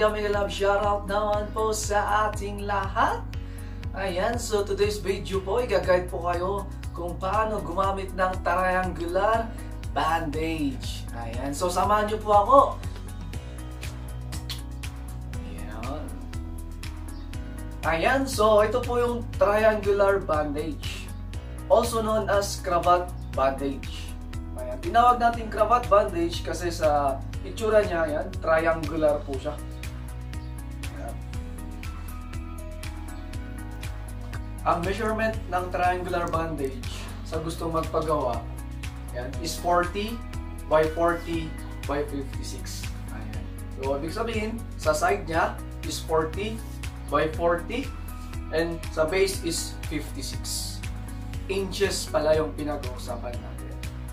mega love shoutout naman po sa ating lahat. Ayan, so today's video po, i-guide po kayo kung paano gumamit ng triangular bandage. Ayan, so samahan niyo po ako. Ayan, so ito po yung triangular bandage, also known as cravat bandage. Ayan, tinawag natin cravat bandage kasi sa itsura niya, ayan, triangular po siya. Ayan. Ang measurement ng triangular bandage sa gustong magpagawa, ayan, is 40 by 40 by 56. Ayan. So, ibig sabihin, sa side niya is 40 by 40 and sa base is 56 inches pala yung pinag-uusapan natin.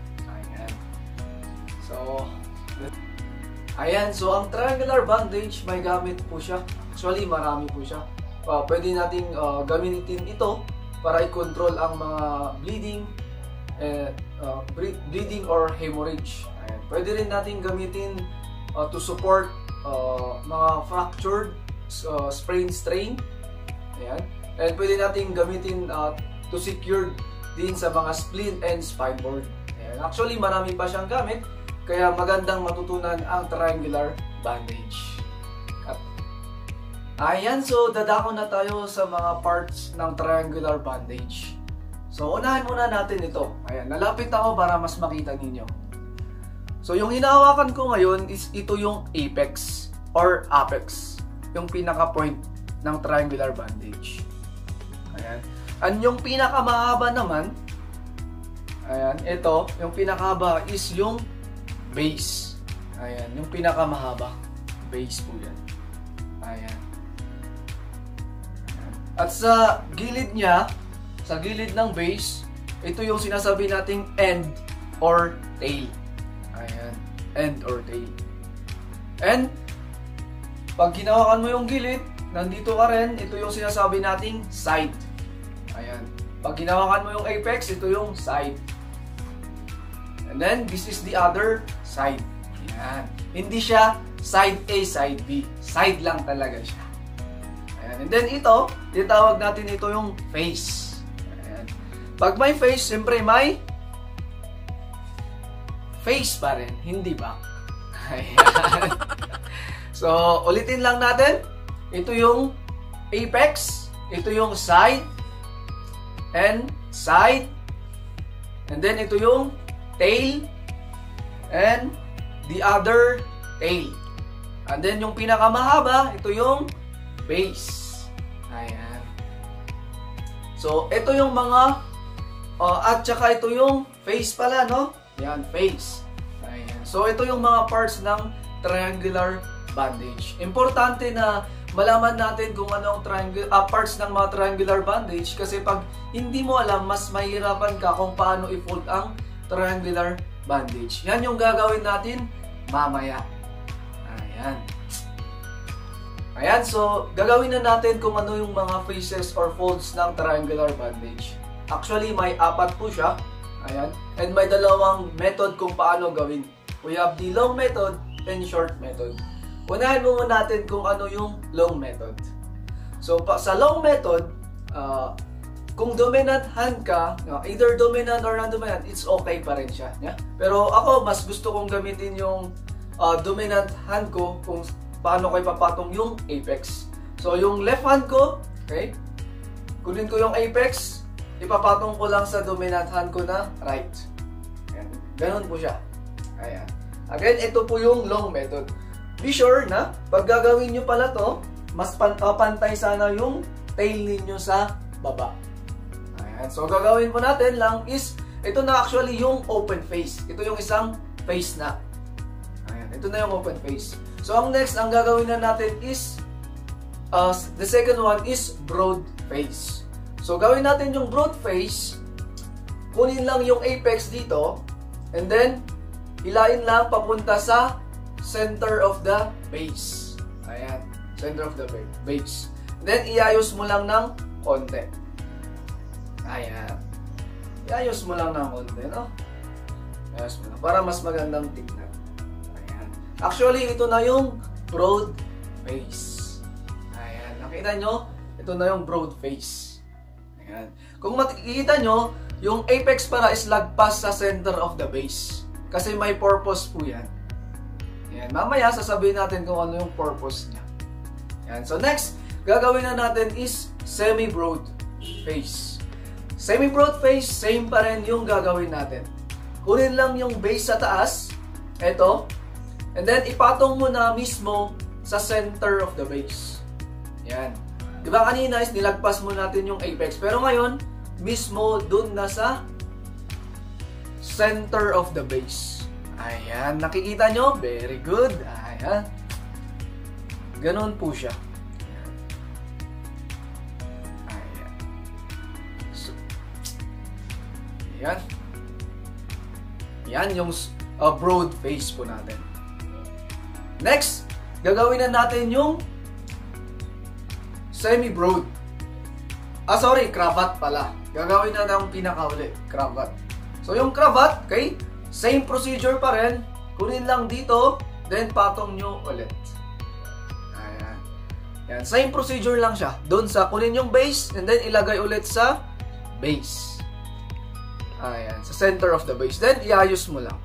Ayan, so ang triangular bandage may gamit po siya. Actually marami po siya. Pwede nating gamitin ito para i-control ang mga bleeding or hemorrhage. Ayan. Pwede rin nating gamitin to support mga fractured, sprain, strain. Ayan. And pwede nating gamitin to secure din sa mga spleen and spine board. Ayan. Actually marami pa siyang gamit. Kaya magandang matutunan ang triangular bandage. Ayan, so dadako na tayo sa mga parts ng triangular bandage. So unahin muna natin ito. Ayan, nalapit ako para mas makita ninyo. So yung hinahawakan ko ngayon is ito yung apex or apex. Yung pinaka-point ng triangular bandage. Ayan. And yung pinakamahaba naman, ayan, ito, yung pinakahaba is yung base. Ayan, yung pinakamahaba. Base po yan. Ayan. At sa gilid niya, sa gilid ng base, ito yung sinasabi nating end or tail. Ayan, end or tail. And, pag hinawakan mo yung gilid, nandito ka rin, ito yung sinasabi nating side. Ayan. Pag hinawakan mo yung apex, ito yung side. And then, this is the other side. Ayan. Hindi siya side A, side B. Side lang talaga siya. Ayan. And then ito, tinatawag natin ito yung face. Ayan. Pag may face, siyempre may face pa rin, hindi back. Ayan. So, ulitin lang natin. Ito yung apex, ito yung side, and side, and then ito yung tail, and the other tail. And then yung pinakamahaba, ito yung base. Ayan. So, ito yung mga, at saka ito yung face pala, no? Ayan, face. Ayan. So, ito yung mga parts ng triangular bandage. Importante na malaman natin kung ano ang parts ng mga triangular bandage kasi pag hindi mo alam, mas mahirapan ka kung paano i-fold ang triangular bandage. Yan yung gagawin natin mamaya. Ayan. Ayan, so gagawin na natin kung ano yung mga faces or folds ng triangular bandage. Actually, may 4 po siya. Ayan. And may dalawang method kung paano gawin. We have the long method and short method. Unahin muna natin kung ano yung long method. So, sa long method, kung dominant hand ka, either dominant or non-dominant, it's okay pa rin siya. Yeah? Pero ako, mas gusto kong gamitin yung dominant hand ko kung paano ko ipapatong yung apex. So, yung left hand ko, okay, kunin ko yung apex, ipapatong ko lang sa dominant hand ko na right. Ayan. Ganun po siya. Ayan. Again, ito po yung long method. Be sure na, pag gagawin nyo pala to, mas pantay sana yung tail ninyo sa baba. Ayan. So, gagawin po natin lang is, ito na actually yung open face. Ito yung isang face na. Ayan. Ito na yung open face. So, ang next, ang gagawin na natin is, the second one is broad face. So, gawin natin yung broad face, kunin lang yung apex dito, and then, hilain lang papunta sa center of the base. Ayan. Center of the base. Then, iayos mo lang ng konti. Ayan. Iayos mo lang ng konti, no? Iayos mo lang. Para mas magandang tignan. Ayan. Actually, ito na yung broad face. Ayan. Nakita nyo? Ito na yung broad face. Ayan. Kung makikita nyo, yung apex para is lagpas sa center of the base. Kasi may purpose po yan. Ayan. Mamaya sasabihin natin kung ano yung purpose niya. Ayan. So next, gagawin na natin is semi-broad face. Semi-broad face, same pa rin yung gagawin natin. Kunin lang yung base sa taas, ito, and then ipatong mo na mismo sa center of the base. Yan. Diba kanina is nilagpas mo natin yung apex, pero ngayon, mismo dun na sa center of the base. Ayan, nakikita nyo? Very good. Ayan. Ganon po siya. Yan. Yan yung broad face po natin. Next, gagawin na natin yung semi-broad. Cravat pala. Gagawin na ng pinakauli, cravat. So yung cravat, okay, same procedure pa rin. Kunin lang dito, then patong nyo ulit. Ayan. Yan, same procedure lang siya. Doon sa kunin yung base, and then ilagay ulit sa base. Ayan, sa center of the base. Then, iayos mo lang.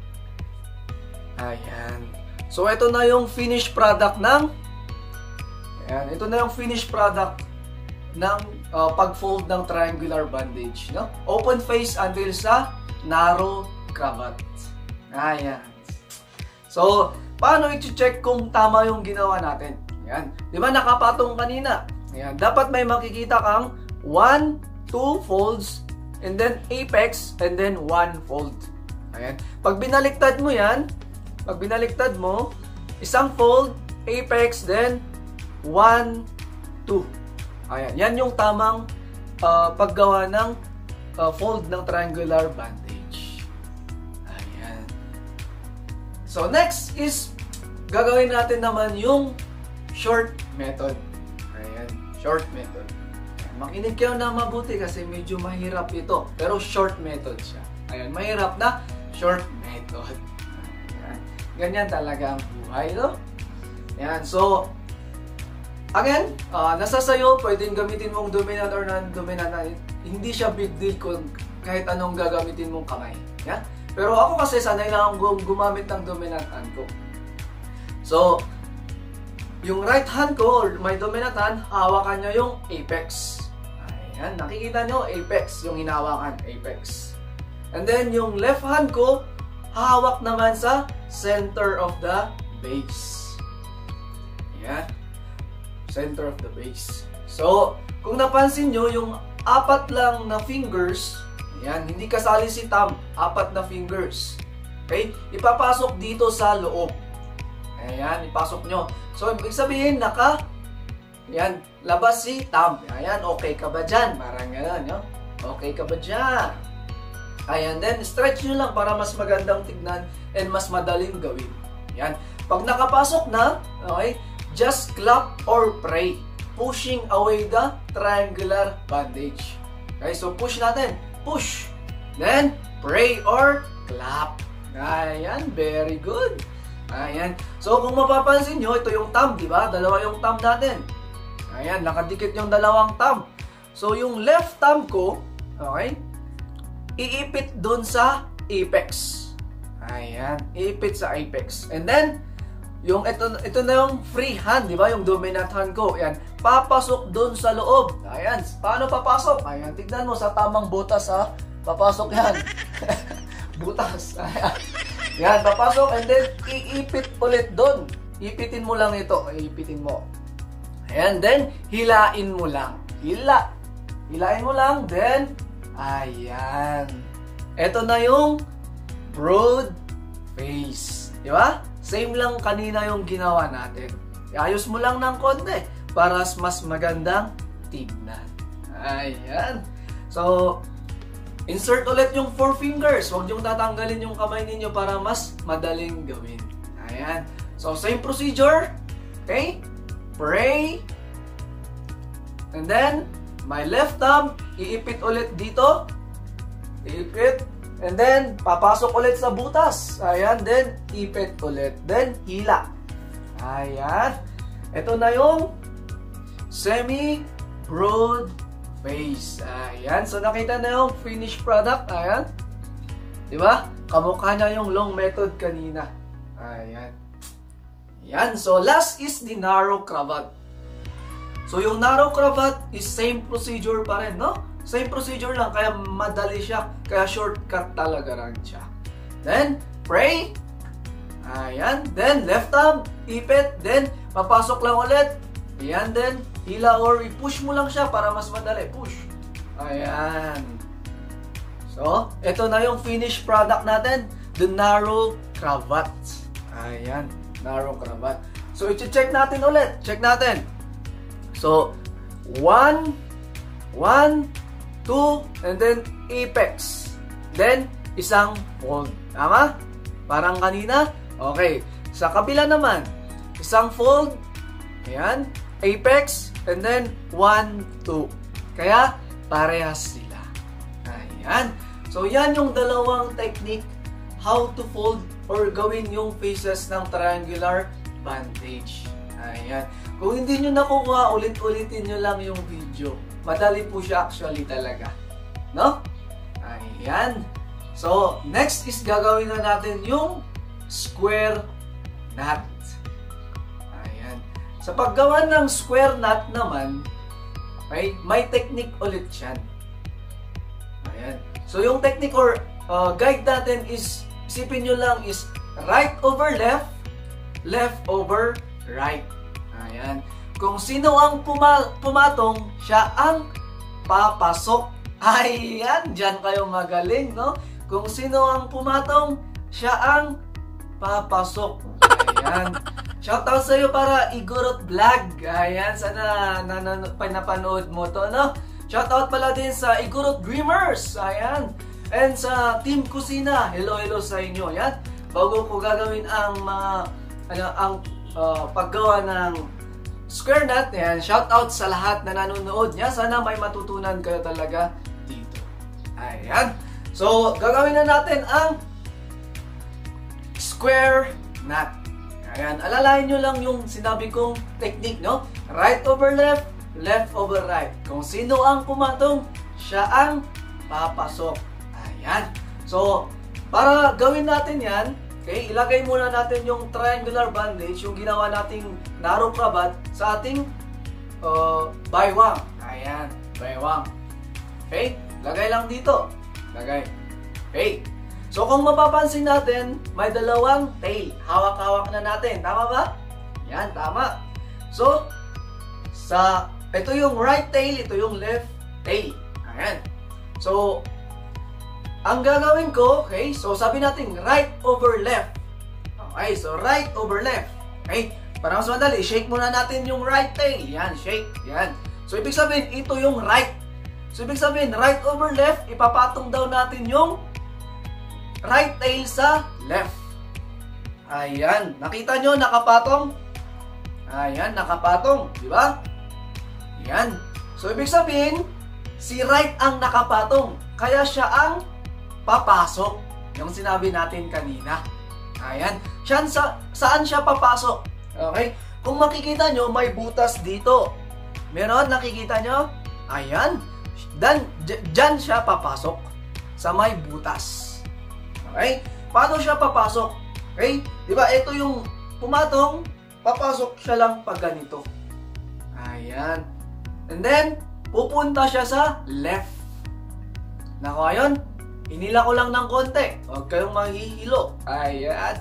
Ayan. So, ito na yung finished product ng ayan, ito na yung finished product ng pag-fold ng triangular bandage. No? Open face until sa narrow cravat. Ayan. So, paano i-check kung tama yung ginawa natin? Ayan. Di ba nakapatong kanina? Ayan. Dapat may makikita kang 1, 2 folds, and then apex, and then 1 fold. Ayan. Pag binaliktad mo yan, pag binaliktad mo, isang fold, apex, then 1, 2. Ayan. Yan yung tamang paggawa ng fold ng triangular bandage. Ayan. So, next is, gagawin natin naman yung short method. Ayan. Short method. Makinig kayo na mabuti kasi medyo mahirap ito. Pero short method siya. Ayan, mahirap na short method. Ayan. Ganyan talaga ang buhay, no? Ayan, so, again, nasa sayo, pwedeng gamitin mong dominant or non-dominant. Hindi siya big deal kung kahit anong gagamitin mong kamay. Ayan? Pero ako kasi sanay lang akong gumamit ng dominant hand ko. So, yung right hand ko, or my dominant hand, hawakan niya yung apex. Ayan, nakikita nyo, apex, yung hinawakan, apex. And then, yung left hand ko, hawak naman sa center of the base. Ayan. Center of the base. So, kung napansin nyo, yung 4 lang na fingers, ayan, hindi kasali si thumb, 4 na fingers. Okay? Ipapasok dito sa loob. Ayan, ipasok nyo. So, ibig sabihin, ayan, labas si thumb. Ayan, okay ka ba dyan? Parang gano'n, no? Okay ka ba dyan? Ayan, then stretch nyo lang para mas magandang tignan and mas madaling gawin. Ayan. Pag nakapasok na, okay, just clap or pray. Pushing away the triangular bandage. Okay, so push natin. Push. Then, pray or clap. Ayan, very good. Ayan. So, kung mapapansin nyo, ito yung thumb, di ba? Dalawa yung thumb natin. Ayan, nakadikit yung dalawang thumb. So, yung left thumb ko, okay, iipit dun sa apex. Ayan, iipit sa apex. And then, yung ito na yung free hand, di ba? Yung dominant hand ko. Ayan, papasok dun sa loob. Ayan, paano papasok? Ayan, tignan mo sa tamang butas, ha? Papasok yan. Butas. Ayan. Yan, papasok and then iipit ulit dun. Ipitin mo lang ito. Ipitin mo. Ayan, then hilain mo lang. Hilain mo lang, then ayan. Ito na yung broad face. Di ba? Same lang kanina yung ginawa natin. Ayos mo lang ng konti para mas magandang tignan. Ayan. So, insert ulit yung 4 fingers. Huwag yung tatanggalin yung kamay ninyo para mas madaling gawin. Ayan. So, same procedure. Okay? Pray. And then, my left thumb, iipit ulit dito. Iipit. And then, papasok ulit sa butas. Ayan. Then, ipit ulit. Then, hila. Ayan. ito na yung semi-broad face. Ayan. So, nakita na yung finished product. Ayan. Diba? Kamukha na yung long method kanina. Ayan. Ayan. So, last is the narrow cravat. So, yung narrow cravat is same procedure pa rin, no? Same procedure lang. Kaya madali siya. Kaya shortcut talaga rin siya. Then, pray. Ayan. Then, left thumb. Ipit. Then, papasok lang ulit. Ayan. Then, hila or i-push mo lang siya para mas madali. Push. Ayan. So, ito na yung finished product natin. The narrow cravat. Ayan. Narrow cravat. So, i-check natin ulit. Check natin. So, 1, 2, and then apex. Then, isang fold. Tama? Parang kanina? Okay. Sa kabila naman, isang fold. Ayan. Apex. And then, 1, 2. Kaya, parehas sila. Ayan. So, yan yung dalawang technique how to fold or gawin yung faces ng triangular bandage. Ayan. Kung hindi nyo nakukuha, ulit-ulitin nyo lang yung video. Madali po siya actually talaga. No? Ayan. So, next is gagawin na natin yung square knot. Ayan. Sa paggawa ng square knot naman, may technique ulit yan. Ayan. So, yung technique or guide natin is, isipin nyo lang is right over left, left over right. Ayan. Kung sino ang pumatong, siya ang papasok. Ayan, dyan kayo magaling, no? Kung sino ang pumatong, siya ang papasok. Ayan. Shoutout sa iyo para Igorot Vlog. Ayan, sana napanood mo to, no? Shoutout pala din sa Igorot Dreamers. Ayan. And sa Team Kusina, hello sa inyo. Ayan. Bago ko gagawin ang paggawa ng square knot, ayan, shoutout sa lahat na nanonood niya. Sana may matutunan kayo talaga dito. Ayan. So, gagawin na natin ang square knot. Ayan. Alalayan nyo lang yung sinabi kong technique, no? Right over left, left over right. Kung sino ang pumatong, siya ang papasok. Ayan. So, para gawin natin yan, okay, ilagay muna natin yung triangular bandage, yung ginawa nating narrow cravat sa ating baywang. Ayan, baywang. Okay, lagay lang dito. Lagay. Okay. So, kung mapapansin natin, may dalawang tail. Hawak-hawak na natin. Tama ba? Yan, tama. So, ito yung right tail, ito yung left tail. Ayan. So, ang gagawin ko, okay, so sabi natin right over left. Okay, so right over left. Okay, para mas madali, shake muna natin yung right tail. Yan, shake. Yan. So, ibig sabihin, ito yung right. So, ibig sabihin, right over left, ipapatong daw natin yung right tail sa left. Ayan. Nakita nyo, nakapatong? Ayan, nakapatong. Diba? Ayan. So, ibig sabihin, si right ang nakapatong. Kaya siya ang papasok. Yung sinabi natin kanina. Ayan. Saan siya papasok? Okay? Kung makikita nyo, may butas dito. Meron? Nakikita nyo? Ayan. Dyan siya papasok. Sa may butas. Okay? Paano siya papasok? Okay? Diba? Ito yung pumatong. Papasok siya lang pag ganito. Ayan. And then, pupunta siya sa left. Nako, ayun. Hinila ko lang ng konti. Huwag kayong mahihilo. Ayan.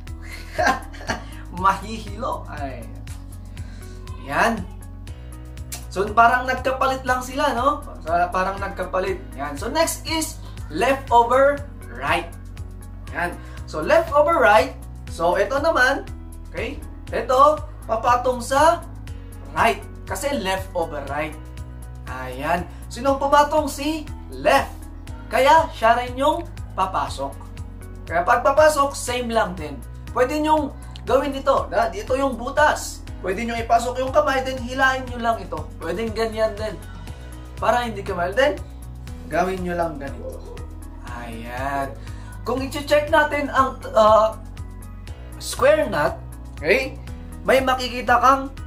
Mahihilo. Ayan. Ayan. So, parang nagkapalit lang sila, no? Parang nagkapalit. Ayan. So, next is left over right. Ayan. So, left over right. So, ito naman. Okay? Ito, papatong sa right. Kasi left over right. Ayan. Sinong pumatong? Si left. Kaya, siya rin yung papasok. Kaya pag papasok, same lang din. Pwede nyong gawin ito. Ito yung butas. Pwede nyong ipasok yung kamay, then hilahin nyo lang ito. Pwede ganyan din. Para hindi kamay, then gawin nyo lang ganito. Ayan. Kung i-check natin ang square knot, okay, may makikita kang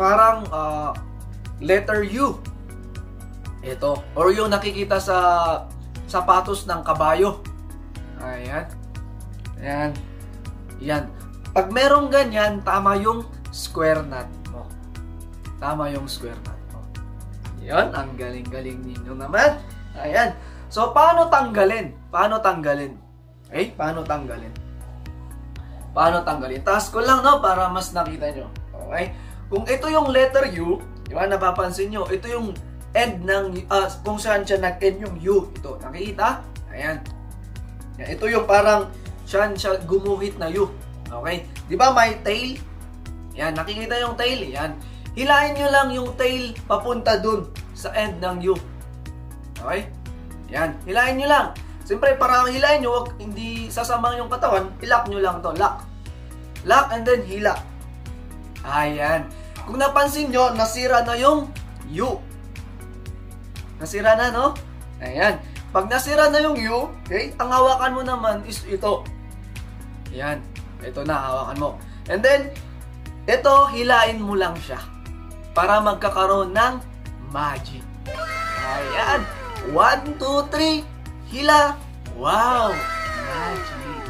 parang letter U. Ito. Or yung nakikita sa sapatos ng kabayo. Ayan. Ayan. Yan. Pag merong ganyan, tama yung square knot mo. Tama yung square knot mo. Yan. Ang galing-galing ninyo naman. Ayan. So, paano tanggalin? Paano tanggalin? Okay? Paano tanggalin? Paano tanggalin? Taas ko lang, no? Para mas nakita nyo. Okay? Kung ito yung letter U, di ba? Napapansin nyo, ito yung end ng, kung saan siya nag-end yung U. Ito, nakikita? Ayan. Yan. Ito yung parang, siya gumuhit na U. Okay? Di ba may tail? Yan, nakikita yung tail. Yan. Hilahin nyo lang yung tail papunta dun sa end ng U. Okay? Yan. Hilahin nyo lang. Siyempre, para hilahin nyo, wag, hindi sasamang yung katawan, ilock nyo lang to. Lock. Lock and then hila. Ayan. Kung napansin nyo, nasira na yung U. Nasira na, no? Ayan. Pag nasira na yung U, okay, ang hawakan mo naman is ito. Ayan. Ito na, hawakan mo. And then, ito, hilain mo lang siya. Para magkakaroon ng magic. Ayan. 1, 2, 3. Hila. Wow. Magic.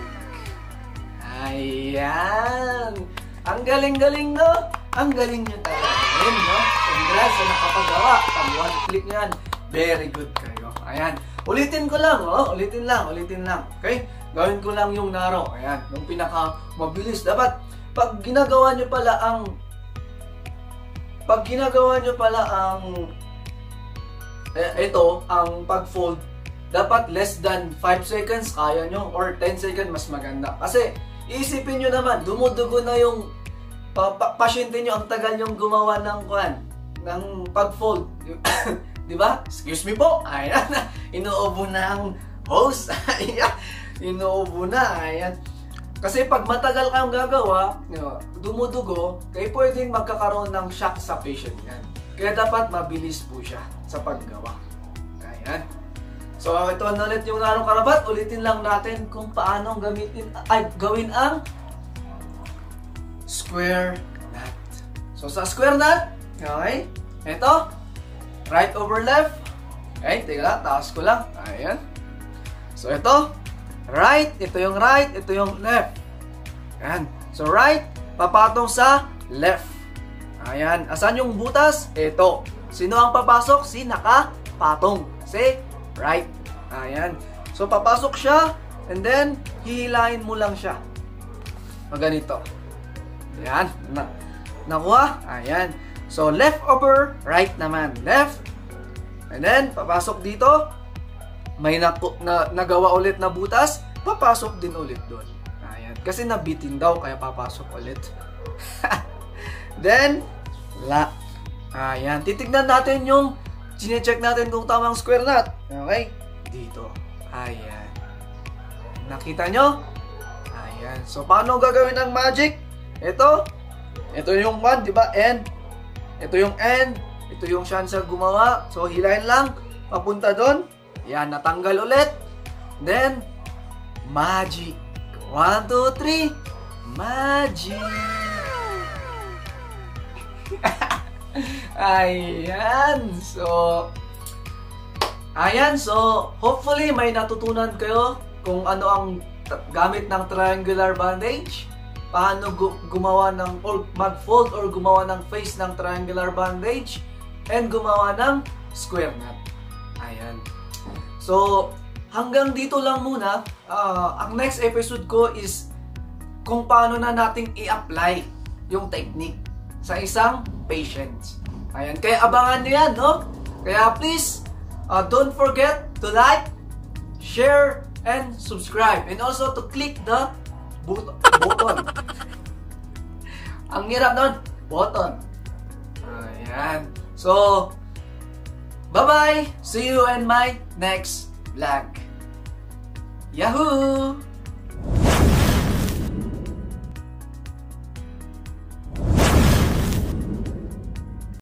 Ayan. Ang galing-galing, no? Ang galing nyo talaga. Ayan, no? Congrats sa nakapagawa. Pag one click nyo yan, very good kayo. Ayan. Ulitin ko lang, oh. Ulitin lang. Okay? Gawin ko lang yung naro. Ayan. Yung pinaka mabilis. Dapat, pag ginagawa nyo pala ang ito, ang pag-fold, dapat less than 5 seconds kaya nyo, or 10 seconds mas maganda. Kasi, iisipin nyo naman, dumudugo na yung pasyente nyo, ang tagal yung gumawa ng pag-fold. Di ba? Excuse me po. Ayan. Inuubo na ang host. Ayan. Inuubo na. Ayan. Kasi pag matagal kang gagawa, dumudugo, kayo pwedeng magkakaroon ng shock sa patient yan. Kaya dapat mabilis po siya sa paggawa. Ayan. So, ito na ulit yung larong karabat. Ulitin lang natin kung paano gawin ang square knot. So, sa square knot, okay, ito, right over left. Okay, teka lang, taas ko lang. Ayan. So, ito, right, ito yung left. Ayan. So, right, papatong sa left. Ayan. Asan yung butas? Ito. Sino ang papasok? Si nakapatong. Si right. Ayan. So, papasok siya, and then, hihilahin mo lang siya. Ganito. Ayan. Nakuha. Ayan. So, left over, right naman. Left. And then, papasok dito. May nagawa ulit na butas, papasok din ulit doon. Ayan. Kasi nabitin daw, kaya papasok ulit. Then, lock. Ayan. Titignan natin yung chine-check natin kung tamang square knot. Okay? Dito. Ayan. Nakita nyo? Ayan. So, paano gagawin ang magic? Ito. Ito yung one, di ba? End. Ito yung end. Ito yung chance gumawa. So, hilahin lang. Papunta doon. Ayan. Natanggal ulit. Then, magic. 1, 2, 3. Magic. Ayan. So, hopefully may natutunan kayo kung ano ang gamit ng triangular bandage, paano gumawa ng, or mag-fold or gumawa ng face ng triangular bandage, and gumawa ng square knot. Ayan. So, hanggang dito lang muna. Ang next episode ko is kung paano na nating i-apply yung technique sa isang patient. Ayan. Kaya abangan nyo yan, no? Kaya please, don't forget to like, share, and subscribe. And also to click the button. Ang hirap nun. Button. Ayan. So, bye-bye. See you in my next vlog. Yahoo!